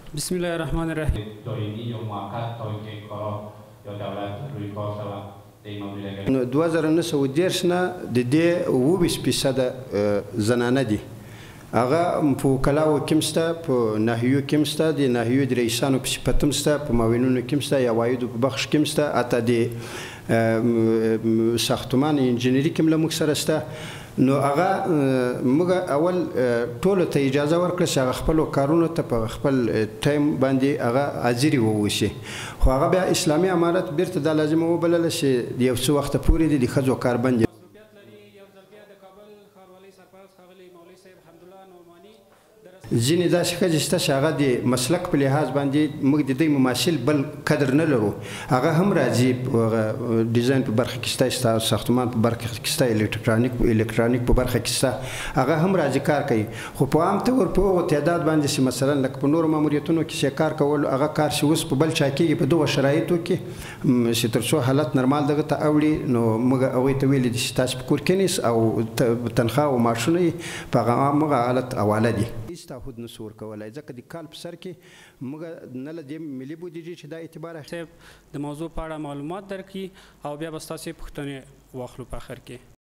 بسم الله الرحمن الرحیم. دائمی یا موقت تا اینکه کارا یا دولت روی کار شود در این مورد؟ نو 2019 نه د دې 20% زنانه دي. هغه په وکلاو کې مسته، په ناحیو کې مسته، د ناحیو د رئیسانو په صفت مسته، په معاونونو کې مسته، یا عوایدو په بخش کې مسته، حتی د ساختمان انجینري کې هم له موږ سره شته. نو هغه موږ اول ټولو ته اجازه ورکړه چې هغه خپلو کارونو ته په خپل ټایم باندې هغه حاضري واوسي. خو هغه بیا اسلامي امارت بیرته دا لازمه وبلله چې د یو څه وخته پورې د ښځو کار بند. ځینې داسې ښځې شته چې هغه د مسلک په لحاظ باندې موږ د دوی مماثل بل قدر نه لرو. هغه هم راځي، ډیزاین په برخه کې شته، ساختمان په برخه کې شته، الکترونیک په برخه کې شته، هغه هم راځي کار کوي. خو په عام طور په هغو تعداد باندې چې مثلا لکه په نورو ماموریتونو کې چې کار کول، هغه کار چې اوس په بل چا کېږي په دغو شرایطو کې چې تر څو حالت نرمال دغه ته اوړي، نو موږ هغوی ته ویلي دي چې تاسو په کور کېنئ او تنخواه او معاشونه یې په هغه حالت حواله دي. تعهد نشو ورکولای، ځکه د کال په سر کې موږ نه له دې ملي بودیجې چې دا اعتبار اخلي د موضوع په اړه معلومات درکړي او بیا به ستاسې پوښتنې واخلو په اخر کې.